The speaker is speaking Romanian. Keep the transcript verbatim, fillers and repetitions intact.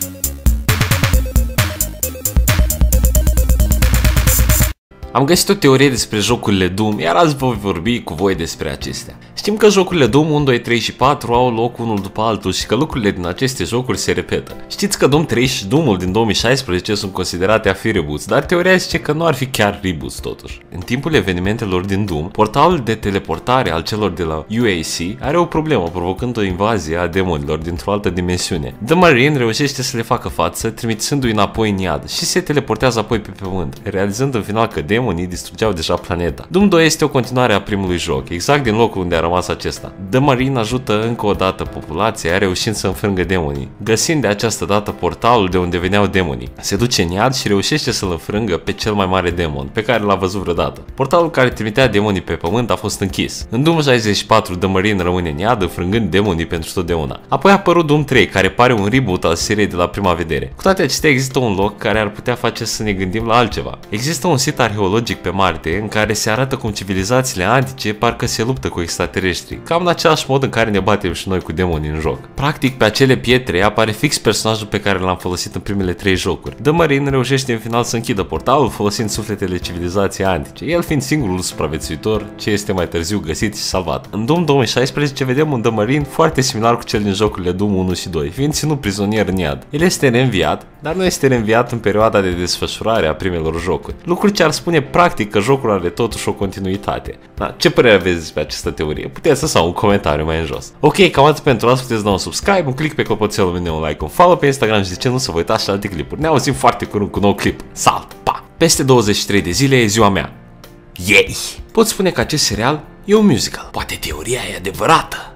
Am găsit o teorie despre jocurile Doom, iar azi voi vorbi cu voi despre acestea. Știm că jocurile Doom unu, doi, trei și patru au loc unul după altul și că lucrurile din aceste jocuri se repetă. Știți că Doom trei și Doom-ul din două mii șaisprezece sunt considerate a fi reboots, dar teoria zice că nu ar fi chiar reboots totuși. În timpul evenimentelor din Doom, portalul de teleportare al celor de la U A C are o problemă, provocând o invazie a demonilor dintr-o altă dimensiune. The Marine reușește să le facă față, trimițându-i înapoi în iad și se teleportează apoi pe pământ, realizând în final că demonii distrugeau deja planeta. Doom doi este o continuare a primului joc, exact din locul unde a rămas acesta. The Marine ajută încă o dată populația, reușind să înfrângă demonii, găsind de această dată portalul de unde veneau demonii. Se duce în iad și reușește să-l înfrângă pe cel mai mare demon, pe care l-a văzut vreodată. Portalul care trimitea demonii pe pământ a fost închis. În Doom șaizeci și patru, The Marine rămâne în iad, înfrângând demonii pentru totdeauna. Apoi a apărut Doom trei, care pare un reboot al seriei de la prima vedere. Cu toate acestea există un loc care ar putea face să ne gândim la altceva. Există un sit arheologic pe Marte în care se arată cum civilizațiile antice parcă se luptă cu extraterestri, cam în același mod în care ne batem și noi cu demonii în joc. Practic, pe acele pietre apare fix personajul pe care l-am folosit în primele trei jocuri. The Marine reușește în final să închidă portalul folosind sufletele civilizației antice, el fiind singurul supraviețuitor ce este mai târziu găsit și salvat. În Doom două mii șaisprezece vedem un The Marine foarte similar cu cel din jocurile Doom unu și doi, fiind ținut prizonier în iad. El este reînviat, dar nu este reînviat în perioada de desfășurare a primelor jocuri. Lucru ce ar spune practic că jocul are totuși o continuitate. Da, ce părere aveți despre această teorie? Puteți să sau un comentariu mai în jos. Ok, cam atât pentru azi, puteți da un subscribe, un click pe clopoțelul meu, un like, un follow pe Instagram și de ce nu să vă uitați și alte clipuri. Ne auzim foarte curând cu un nou clip. Salt! Pa! Peste douăzeci și trei de zile e ziua mea. Yay! Pot spune că acest serial e un musical. Poate teoria e adevărată.